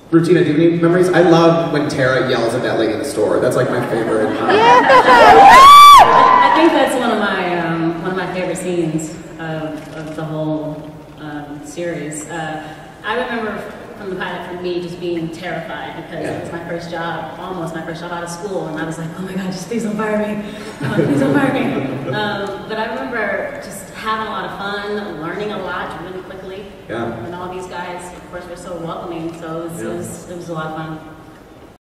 Rutina, do you have any memories? I love when Tara yells at that lady in the store. That's like my favorite. I think that's one of my favorite scenes of the whole series. I remember from the pilot, for me, just being terrified because it was my first job, almost my first job out of school, and I was like, oh my God, just please don't fire me. Please don't fire me. But I remember just having a lot of fun, learning a lot really quickly. Yeah. And all these guys, of course, were so welcoming, so it was a lot of fun.